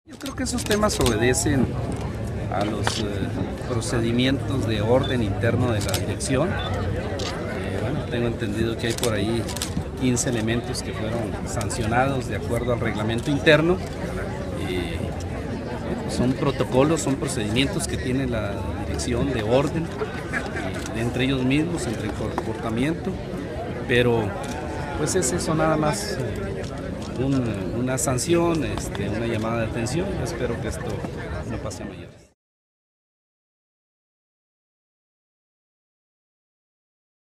Yo creo que esos temas obedecen a los procedimientos de orden interno de la dirección. Bueno, tengo entendido que hay por ahí 15 elementos que fueron sancionados de acuerdo al reglamento interno. Son protocolos, son procedimientos que tiene la dirección de orden entre ellos mismos, entre el comportamiento, pero pues es eso nada más. Una sanción, una llamada de atención. Espero que esto no pase a mayores.